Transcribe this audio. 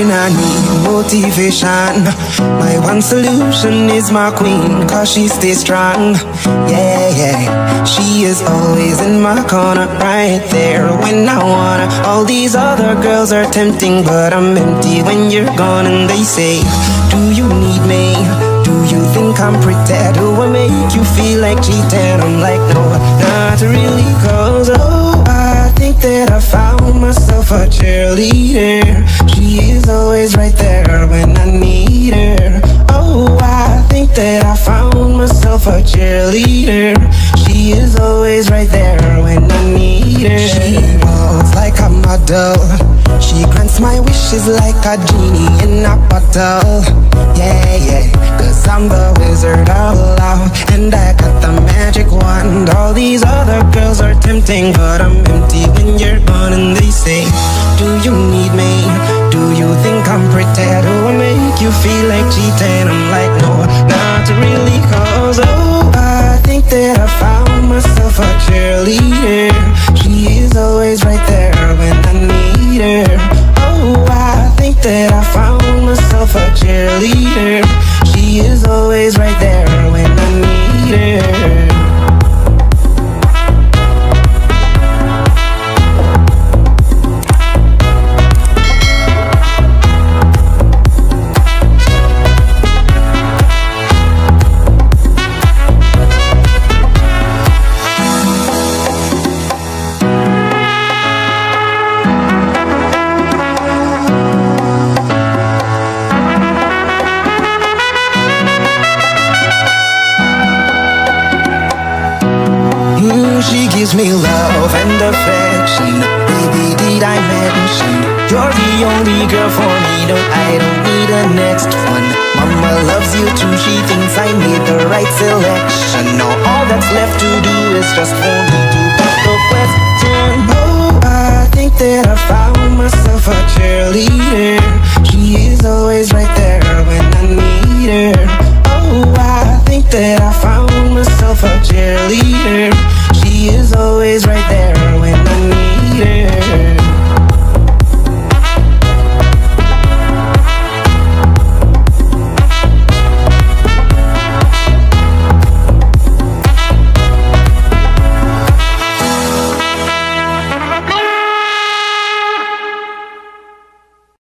when I need motivation. My one solution is my queen, cause she stays strong. Yeah, yeah, she is always in my corner, right there when I wanna. All these other girls are tempting, but I'm empty when you're gone. And they say, do you need me? Do you think I'm pretty? Do I make you feel like cheating? I'm like, no, not really, cause oh, I think that I found myself a cheerleader. She is always right there when I need her. Oh, I think that I found myself a cheerleader. She is always right there when I need her. She walks like a model. She grants my wishes like a genie in a bottle. Yeah, yeah, cause I'm the wizard of love, and I got the magic wand. All these other girls are tempting, but I'm empty when you're gone. And they say, do you need me? Do you think I'm pretty? Do I make you feel like cheating? I'm like, no, not really, cause oh, I think that I found myself a cheerleader. She is always right there when I need her. Oh, I think that I found myself a cheerleader. She is always right there when I need her. She gives me love and affection. Baby, did I mention you're the only girl for me? No, I don't need a next one. Mama loves you too. She thinks I made the right selection. Now all that's left to do is just for me to put the question. Oh, I think that I found myself a cheerleader.